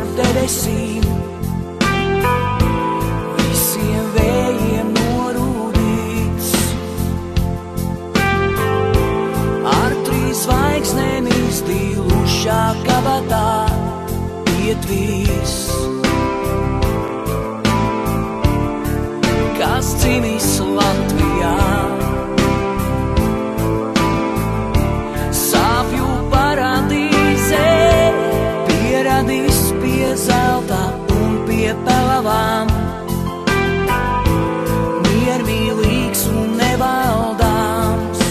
starp debesīm, visiem vējiem norūdīts. Ar 3 zvaigznēm izdilušā kabatā ietvīs, kas dzimis Latvijā. Sāpju paradīzē pieradīs pie zelta un pie pelavām, miermīlīgs un nevaldāms.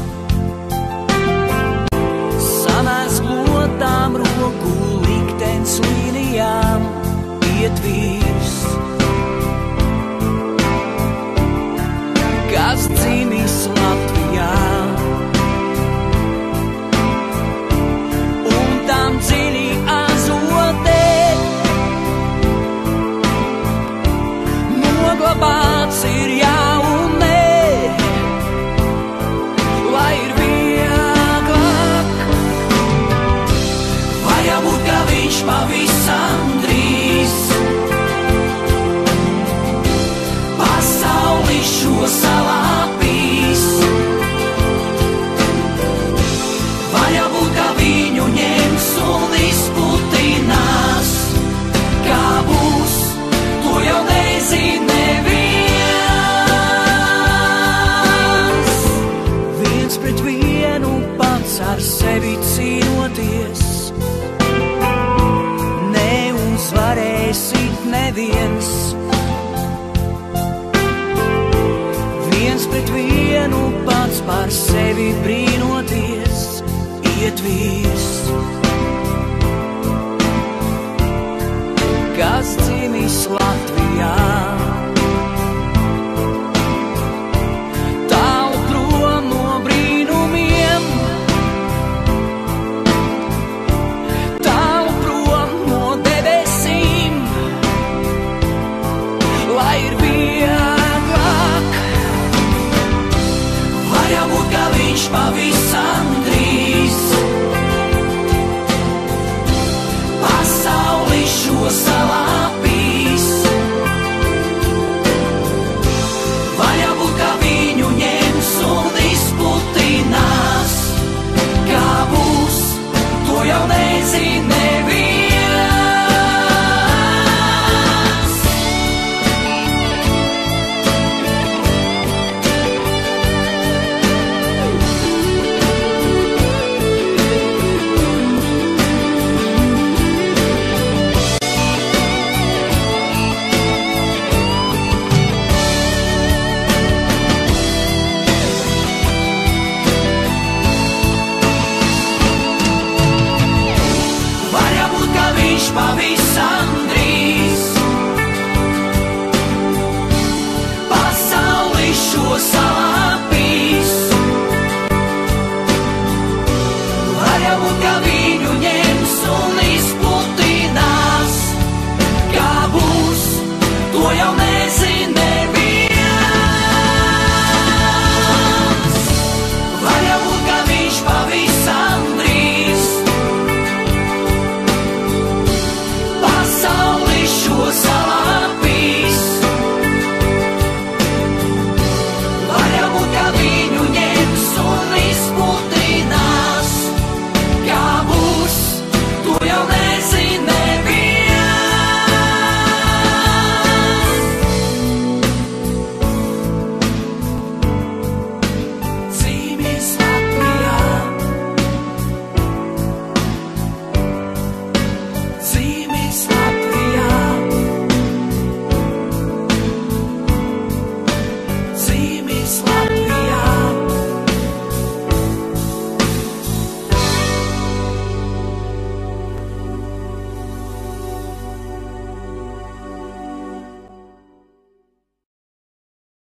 Samezglotām roku likteņs līnijām ietvīs, kas dzimis Latvijā. Un tam dziļi azotē noglabāts ir jā un nē, lai ir vieglāk. Vai jābūt, ka viņš pavisam drīz pasauli šo salāpīs. Vai jābūt, ka viņu ņems un izputinās, kā būs, to jau nezin neviens. Viens pret vienu pats ar sevi cīnoties, neuzvarēsit neviens. Viens pret vienu pats par sevi brīnoties ietvīs, kas dzimis Latvijā. Tālu prom no brīnumiem, tālu prom no debesīm, lai ir vieglāk. Vai jābūt, ka viņš pavisam drīz pasauli šo salāpīs. Vai jābūt, ka viņu ņems un izputinās, kā būs, to jau nezin neviens. Pavisam